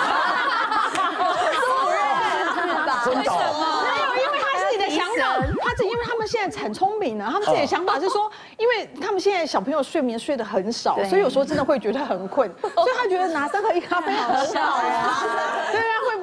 S1: 真的？
S4: 没有，因为他自己的想法，因为他们现在很聪明啊，他们自己的想法是说，因为他们现在小朋友睡眠睡得很少，所以有时候真的会觉得很困，所以他觉得拿3合1咖啡很好呀。对啊，会不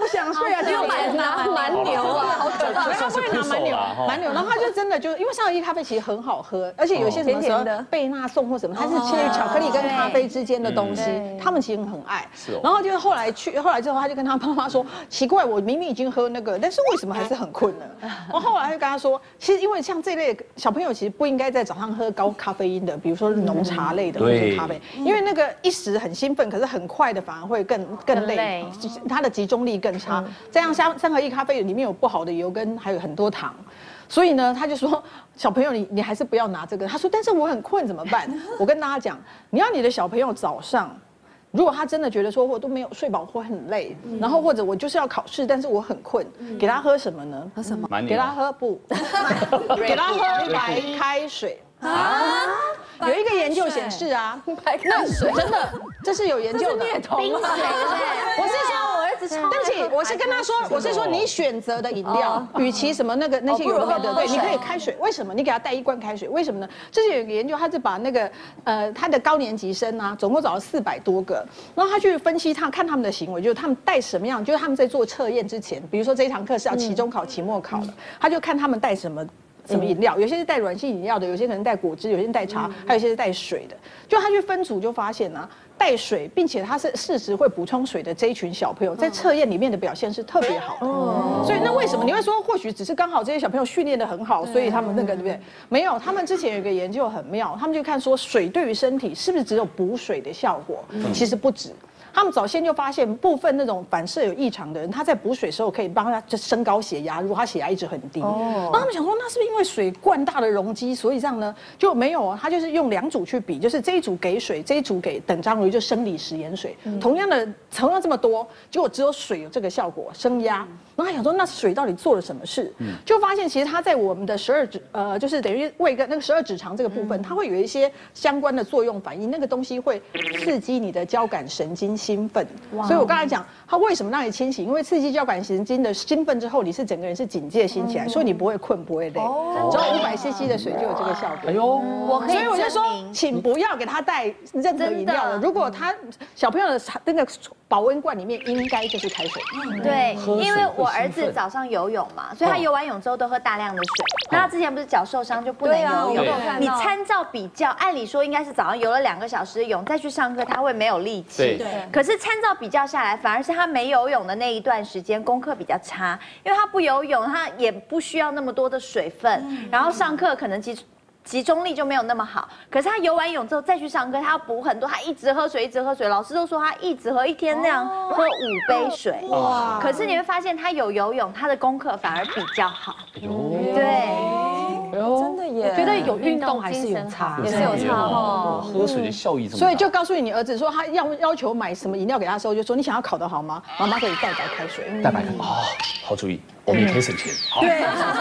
S4: 不想睡啊，就
S9: 拿蛮牛啊，好可怕。
S4: 他会拿蛮牛，蛮牛，然后他就真的就因为三合一咖啡其实很好喝，而且有些什么时候贝纳颂或什么，它是介于巧克力跟咖啡之间的东西，他们其实很爱。然后就是后来之后，他就跟他妈妈说，奇怪，我明明已经喝那个，但是为什么还是很困呢？然后后来就跟他说，其实因为像这类小朋友其实不应该在早上喝高咖啡因的，比如说浓茶类的或者咖啡，因为那个一时很兴奋，可是很快的反而会更累，它的集中力更差。这样三合一咖啡里面有不好的油跟还有很多糖。所以呢，他就说小朋友你还是不要拿这个。他说，但是我很困怎么办？我跟大家讲，你要你的小朋友早上，如果他真的觉得说我都没有睡饱或很累，然后或者我就是要考试，但是我很困，给他喝什么呢？喝什么？给他喝给他喝白开水啊。有一个研究显示啊，那真的这是有研究的，
S10: 冰水。
S4: 我是说我儿子超，对不起，我是跟他说，我是说你选择的饮料，与其什么那些有的对，你可以开水。为什么？你给他带1罐开水，为什么呢？之前有一个研究，他是把那个他的高年级生啊，总共找了400多个，然后他去分析看他们的行为，就是他们带什么样，就是他们在做测验之前，比如说这一堂课是要期中考、期末考的，他就看他们带什么饮料，有些是带软性饮料的，有些可能带果汁，有些是带茶，还有一些是带水的。就他去分组就发现啊，带水并且他是适时会补充水的这一群小朋友，在测验里面的表现是特别好的。所以那为什么你会说，或许只是刚好这些小朋友训练得很好，所以他们那个对不对？没有，他们之前有一个研究很妙，他们就看说水对于身体是不是只有补水的效果，其实不止。他们早先就发现部分那种反射有异常的人，他在补水的时候可以帮他就升高血压，如果他血压一直很低。然后他们想说，那是不是因为水灌大的容积，所以这样呢？就没有啊，他就是用2组去比，就是这一组给水，这一组给等张如就生理食盐水，同样这么多，结果只有水有这个效果升压。然后他想说，那水到底做了什么事？就发现其实它在我们的就是等于胃跟那个12指肠这个部分，它会有一些相关的作用反应，那个东西会刺激你的交感神经兴奋。所以我刚才讲，它为什么让你清醒？因为刺激交感神经的兴奋之后，你是整个人是警戒心起来，所以你不会困，不会累。只要500cc 的水就有这个效果。哎呦，所以我就说，请不要给他带任何饮料了。如果他小朋友的那个保温罐里面应该就是开水。
S7: 对，因为我儿子早上游泳嘛，所以他游完泳之后都喝大量的水。那他之前不是脚受伤就不能游泳？你参照比较，按理说应该是早上游了2个小时的泳，再去上课他会没有力气。对。可是参照比较下来，反而是他没游泳的那一段时间功课比较差，因为他不游泳，他也不需要那么多的水分，然后上课可能集中力就没有那么好。可是他游完泳之后再去上课，他要补很多，他一直喝水，一直喝水。老师都说他一直喝，一天那样喝5杯水。哇！可是你会发现他有游泳，他的功课反而比较好。对。
S9: 真的耶，
S5: 我觉得有运动还是有差，
S9: 也是有差哦。
S1: 喝水的效益这么大，
S4: 所以就告诉你儿子说，他要求买什么饮料给他的时候，就说你想要考得好吗？妈妈可以带白开水。
S1: 带白开水啊，好主意，我们也可以省钱。
S4: 对。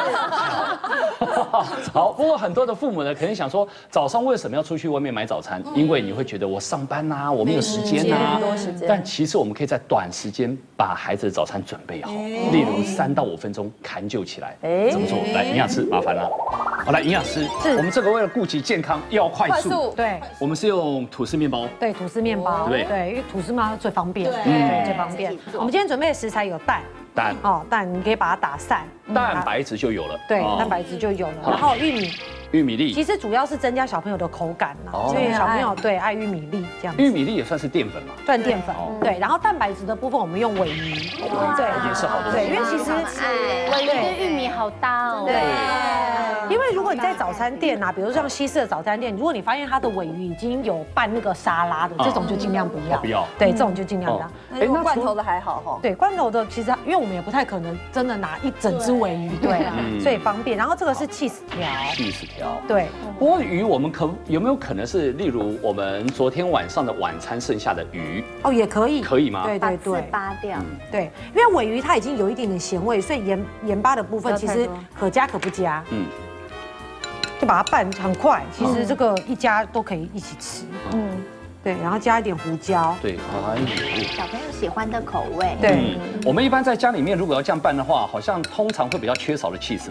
S1: 好，不过很多的父母呢，肯定想说，早上为什么要出去外面买早餐？因为你会觉得我上班呐，我没有时间呐。但其实我们可以在短时间把孩子的早餐准备好，例如3到5分钟砍就起来。怎么做？来，营养师麻烦了。好，来，营养师，我们这个为了顾及健康，要快速。
S5: 对，
S1: 我们是用吐司面包。
S5: 对，吐司面包。
S1: 对，
S5: 因为吐司面包最方便。对，最方便。我们今天准备的食材有蛋。蛋你可以把它打散，
S1: 蛋白质就有了。
S5: 对，蛋白质就有了。然后玉米粒，其实主要是增加小朋友的口感啦，所以小朋友对爱玉米粒这样。
S1: 玉米粒也算是淀粉嘛？
S5: 算淀粉。对，然后蛋白质的部分我们用鲔鱼，
S1: 对，也是好的。
S5: 对，因为其实
S10: 鲔鱼跟玉米好搭哦。
S5: 对。因为如果你在早餐店啊，比如像西式的早餐店，如果你发现它的鲔鱼已经有拌那个沙拉的，这种就尽量不要。
S1: 不要。
S5: 对，这种就尽量不要。
S9: 那罐头的还好哈。
S5: 对，罐头的其实因为我们也不太可能真的拿一整只鲔鱼，对，所以方便。然后这个是起司条。
S1: 起司条。
S5: 对。
S1: 不过鱼我们有没有可能是，例如我们昨天晚上的晚餐剩下的鱼？
S5: 哦，也可以。
S1: 可以吗？
S5: 对对对。
S7: 扒掉。
S5: 对，因为鲔鱼它已经有一点点咸味，所以盐巴的部分其实可加可不加。就把它拌很快，其实这个一家都可以一起吃。对，然后加一点胡椒。
S1: 对，
S7: 小朋友喜欢的口味。
S5: 对，
S1: 我们一般在家里面如果要这样拌的话，好像通常会比较缺少的起司粉。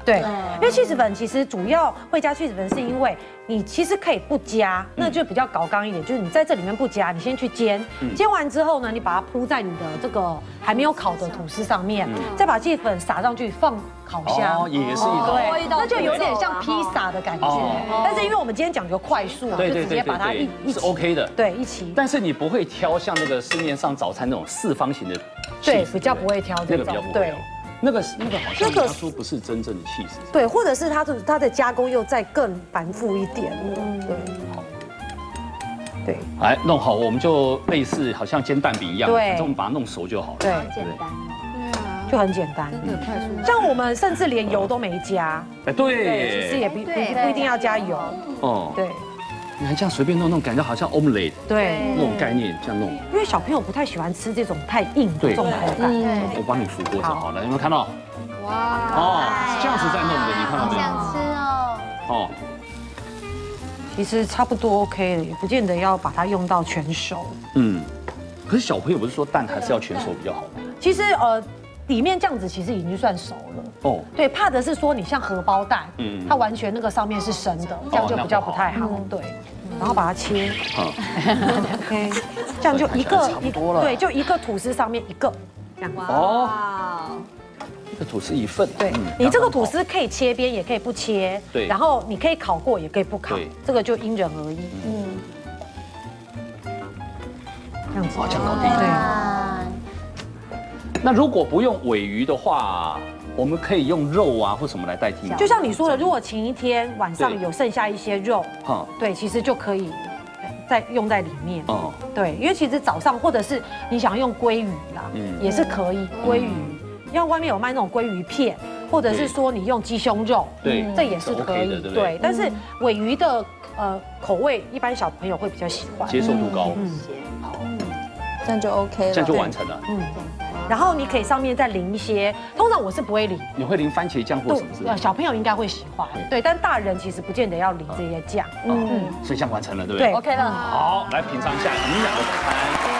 S5: 对，因为起司粉其实主要会加起司粉，是因为你其实可以不加，那就比较搞刚一点，就是你在这里面不加，你先去煎，煎完之后呢，你把它铺在你的这个还没有烤的吐司上面，再把起司粉撒上去放烤箱，
S1: 也是一道，
S5: 对，那就有点像披萨的感觉。但是因为我们今天讲究快速，就直接把它一
S1: 是 OK 的，
S5: 对，一起。
S1: 但是你不会挑像那个市面上早餐那种四方形的，
S5: 对，比较不会挑这种，对。
S1: 那个好像他说不是真正的起司，
S5: 对，或者是它的加工又再更繁复一点，对，好，对，
S1: 来弄好，我们就类似好像煎蛋饼一样，
S5: 对，
S1: 我们把它弄熟就好了，
S5: 对，
S10: 简单，
S8: 对啊，
S5: 就很简单，
S8: 真的快速。
S5: 像我们甚至连油都没加，
S1: 哎，对，
S5: 其实也不一定要加油，哦，对。
S1: 你看这样随便弄，感觉好像 omelette
S5: 对
S1: 那种概念，这样弄。
S5: 因为小朋友不太喜欢吃这种太硬的这种口感。
S1: 我帮你煮锅子好了，有没有看到？哇！哦，这样子在弄的，你看到没有？
S10: 想吃哦。
S1: 哦，
S5: 其实差不多 OK 了，也不见得要把它用到全熟。
S1: 可是小朋友不是说蛋还是要全熟比较好吗？
S5: 其实里面这样子其实已经算熟了。哦，对，怕的是说你像荷包蛋，它完全那个上面是生的，这样就比较不太好。对，然后把它切。OK， 这样就一个，对，就一个吐司上面一个，这样。
S1: 哦，一个吐司一份。
S5: 对，你这个吐司可以切边，也可以不切。
S1: 对，
S5: 然后你可以烤过，也可以不烤，这个就因人而异。这样子。
S1: 这样搞定。对。那如果不用鲔鱼的话，我们可以用肉啊或什么来代替吗？
S5: 就像你说的，如果前一天晚上有剩下一些肉，对，其实就可以再用在里面。哦，对，因为其实早上或者是你想用鲑鱼啦，也是可以。鲑鱼，因为外面有卖那种鲑鱼片，或者是说你用鸡胸肉，对，这也是可以。对，但是鲔鱼的口味，一般小朋友会比较喜欢，
S1: 接受度高。
S4: 好，这样就 OK 了，
S1: 这样就完成了。
S5: 然后你可以上面再淋一些，通常我是不会淋。
S1: 你会淋番茄酱或什么之类的？
S5: 小朋友应该会喜欢，对，但大人其实不见得要淋这些酱。
S1: 所以这样完成了，对不对？
S5: 对
S4: ，OK 了。
S1: 好，来品尝一下营养的早餐。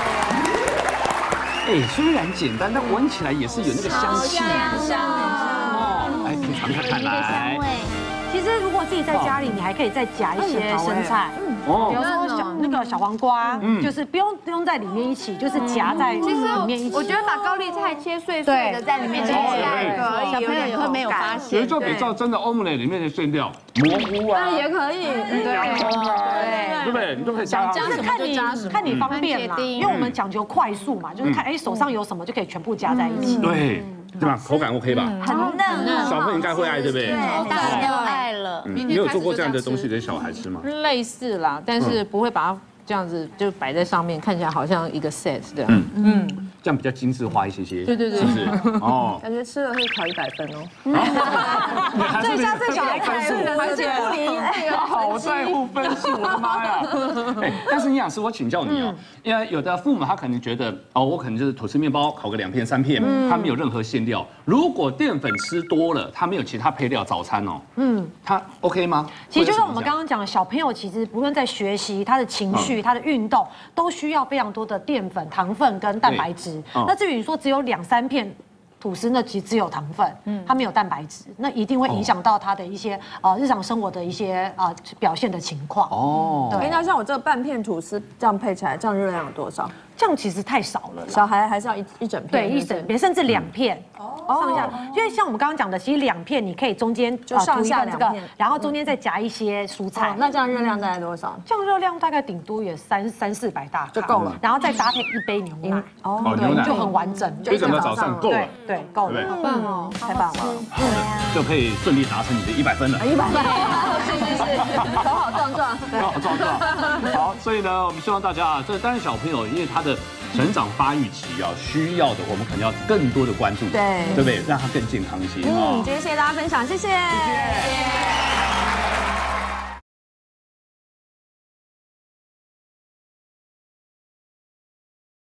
S1: 哎，虽然简单，但闻起来也是有那个香气。
S10: 香
S1: 哦，来品尝看看来。
S5: 其实如果自己在家里，你还可以再夹一些生菜。比如说小黄瓜，就是不用在里面一起，就是夹在里面一起。
S9: 我觉得把高丽菜切碎碎的在里面，小朋友也会没有发现。
S1: 所以就比较真的 omelette 里面的馅料蘑菇啊，
S9: 也可以，
S1: 对不对？你都可以加。
S5: 就是看你方便嘛，因为我们讲究快速嘛，就是看手上有什么就可以全部加在一起。
S1: 对。对吧？口感 OK 吧？
S10: 很嫩，
S1: 小朋友应该会爱，对不对？
S10: 大人都爱了。
S1: 你有做过这样的东西给小孩吃吗？
S9: 类似啦，但是不会把它这样子就摆在上面，看起来好像一个 set 这样。
S1: 这样比较精致化一些些。
S9: 对，
S1: 是不是？哦，
S4: 感觉吃了会考100分哦。
S5: 最下次小孩考试，
S4: 而且不理
S1: 好在乎分数，我的妈呀！哎，但是营养师，我请教你哦，因为有的父母他可能觉得哦，我可能就是吐司面包烤个2片3片，它没有任何馅料。如果淀粉吃多了，它没有其他配料，早餐哦，它 OK 吗？
S5: 其实就像我们刚刚讲的，小朋友其实不论在学习、他的情绪、他的运动，都需要非常多的淀粉、糖分跟蛋白质。那至于你说只有2、3片吐司，那其实只有糖分，它没有蛋白质，那一定会影响到他的一些日常生活的一些表现的情况。哦，
S4: 对。那像我这个半片吐司这样配起来，这样热量有多少？
S5: 这样其实太少了，
S4: 小孩还是要一整片。
S5: 对，一整片甚至2片。上下，因为像我们刚刚讲的，其实2片你可以中间
S4: 就上下2片，
S5: 然后中间再夹一些蔬菜。
S4: 那这样热量大概多少？
S5: 这样热量大概顶多也300-400大卡
S4: 就够了，
S5: 然后再搭配1杯牛奶。
S1: 哦，牛奶
S5: 就很完整，
S1: 就一整个早上够了。
S5: 对，够了。
S4: 好棒哦，太棒了，
S1: 就可以顺利达成你的100分了。
S4: 100分，是，头好壮壮，
S1: 头好壮壮。好，所以呢，我们希望大家啊，这当然小朋友因为他的成长发育期需要的，我们可能要更多的关注，对不对？让他更健康一些。
S4: 今天谢谢大家分享，谢谢。